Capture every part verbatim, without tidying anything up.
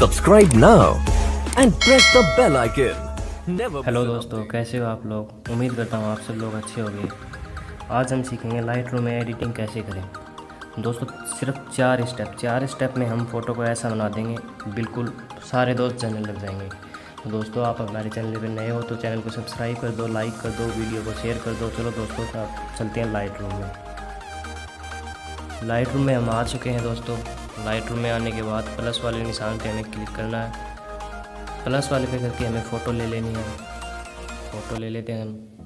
Subscribe now and press the bell icon. Never hello दोस्तों, कैसे हो आप लोग। उम्मीद करता हूँ आप सब लोग अच्छे होंगे। आज हम सीखेंगे लाइट रूम में एडिटिंग कैसे करें। दोस्तों सिर्फ चार स्टेप चार स्टेप में हम फ़ोटो को ऐसा बना देंगे, बिल्कुल सारे दोस्त चैनल लग जाएंगे। तो दोस्तों आप हमारे चैनल पर नए हो तो चैनल को सब्सक्राइब कर दो, लाइक कर दो, वीडियो को शेयर कर दो। चलो दोस्तों आप चलते हैं लाइट रूम में। लाइट रूम में हम आ चुके हैं दोस्तों। लाइट रूम में आने के बाद प्लस वाले निशान पे हमें क्लिक करना है। प्लस वाले पे करके हमें फ़ोटो ले लेनी है। फ़ोटो ले लेते हैं हम,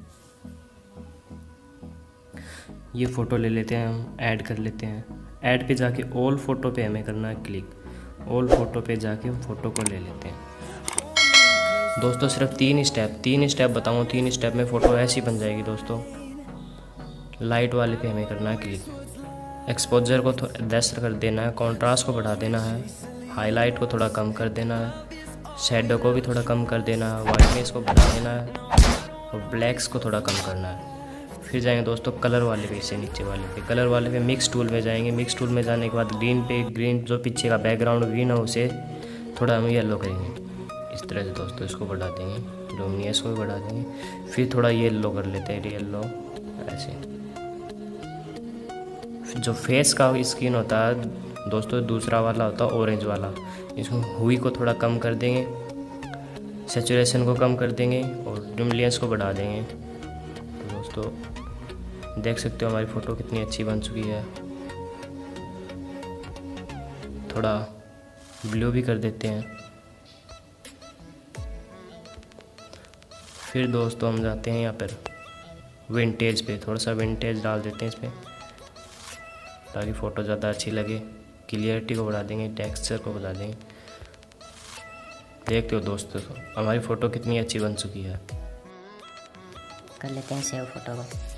ये फ़ोटो ले लेते हैं हम, ऐड कर लेते हैं। ऐड पे जाके ऑल फ़ोटो पे हमें करना है क्लिक। ऑल फ़ोटो पे जाके हम फ़ोटो को ले लेते हैं। दोस्तों सिर्फ तीन स्टेप तीन स्टेप बताऊँ, तीन स्टेप में फ़ोटो ऐसी बन जाएगी दोस्तों। लाइट वाले पे हमें करना है क्लिक। एक्सपोजर को दस कर देना है, कॉन्ट्रास्ट को बढ़ा देना है, हाईलाइट को थोड़ा कम कर देना है, शैडो को भी थोड़ा कम कर देना है, वाइटनेस को बढ़ा देना है और ब्लैक्स को थोड़ा कम करना है। फिर जाएंगे दोस्तों कलर वाले पे, इससे नीचे वाले पे, कलर वाले पे मिक्स टूल में जाएंगे। मिक्स टूल में जाने के बाद ग्रीन पे, ग्रीन जो पीछे का बैकग्राउंड ग्रीन है उसे थोड़ा हम येलो करेंगे। इस तरह से दोस्तों इसको बढ़ा देंगे, लुमिनियस को भी बढ़ा देंगे। फिर थोड़ा येलो कर लेते हैं, येलो ऐसे। जो फेस का स्किन होता है दोस्तों, दूसरा वाला होता है ऑरेंज वाला, इसको हुई को थोड़ा कम कर देंगे, सैचुरेशन को कम कर देंगे और लुमिनियस को बढ़ा देंगे। तो दोस्तों देख सकते हो हमारी फ़ोटो कितनी अच्छी बन चुकी है। थोड़ा ब्लू भी कर देते हैं। फिर दोस्तों हम जाते हैं यहाँ पर विंटेज पे, थोड़ा सा विंटेज डाल देते हैं इस पर ताकि फ़ोटो ज़्यादा अच्छी लगे। क्लियरिटी को बढ़ा देंगे, टेक्सचर को बढ़ा देंगे। देखते हो दोस्तों हमारी फ़ोटो कितनी अच्छी बन चुकी है। कर लेते हैं सेव फ़ोटो को।